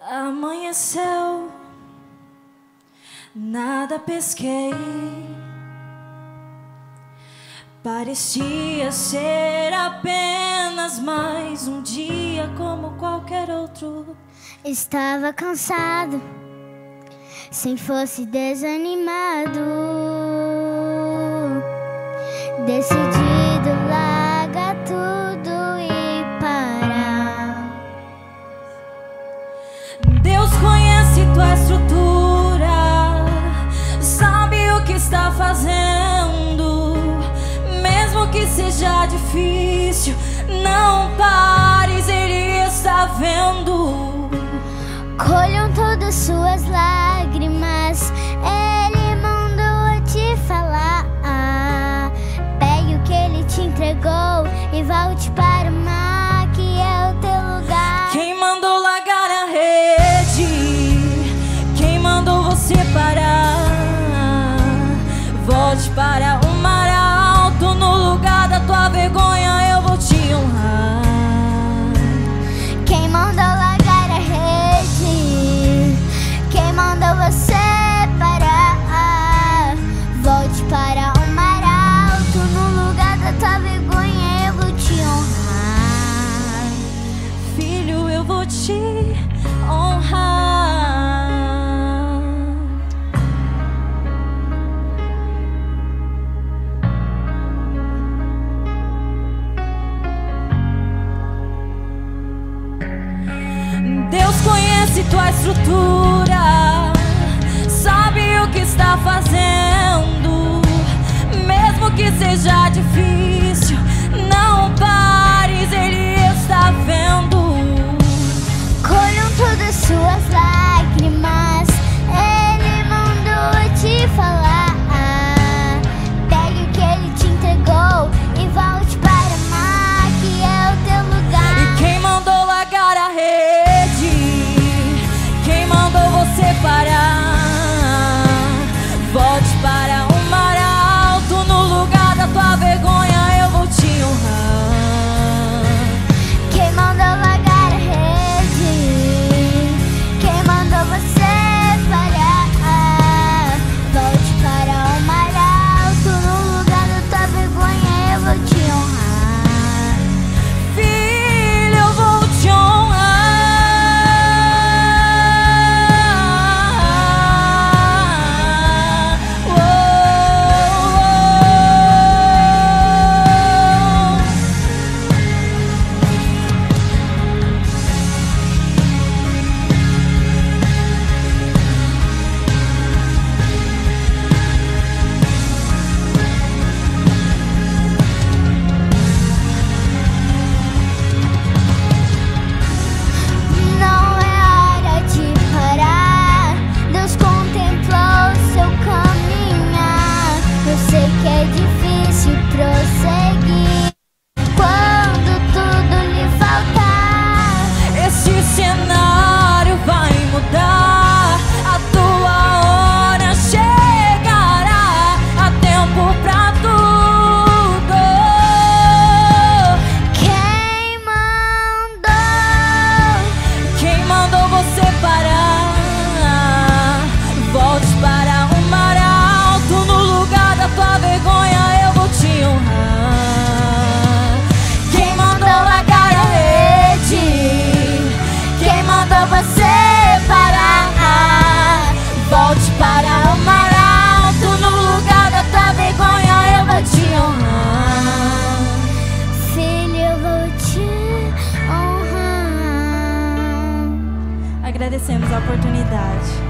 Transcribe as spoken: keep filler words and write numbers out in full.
Amanheceu, nada pesquei. Parecia ser apenas mais um dia como qualquer outro. Estava cansado, sem força e desanimado, decidido largar tudo e parar. Deus conhece tua estrutura, sabe o que está fazendo. Mesmo que seja difícil, não pares, Ele está vendo. Colham todas suas lágrimas, Ele mandou eu te falar. Pegue o que Ele te entregou e volte para o mar, que é o teu lugar. Quem mandou largar a rede? Quem mandou você parar? Volte para o mar alto, no lugar da tua vergonha eu vou te honrar. Quem mandou largar a rede? Quem mandou você parar? Volte para o mar alto, no lugar da tua vergonha eu vou te honrar. Filho, eu vou te honrar. Deus conhece tua estrutura, sabe o que está fazendo. Mesmo que seja difícil, não pares, Ele está vendo. Colham todas suas lágrimas, Ele mandou eu te falar. Pegue o que Ele te entregou e volte para o mar, que é o teu lugar. E quem mandou largar a rede? Quem mandou você parar? Volte para o mar alto, no lugar da tua vergonha eu vou te honrar. Quem mandou largar a rede? Quem mandou você parar? Volte para o mar alto, no lugar da tua vergonha eu vou te honrar. Filho, eu vou te honrar. Não é hora de parar, Deus contemplou seu caminhar. Eu sei que é difícil prosseguir quando tudo lhe faltar. Esse cenário vai mudar, a tua hora chegará, há tempo pra tudo. Quem mandou? Quem mandou você parar? Volte para o mar alto, no lugar da tua vergonha eu vou te honrar. Quem mandou largar a rede? Quem mandou você parar? Volte para o mar alto, no lugar da tua vergonha eu vou te honrar. Filho, eu vou te honrar. Agradecemos a oportunidade.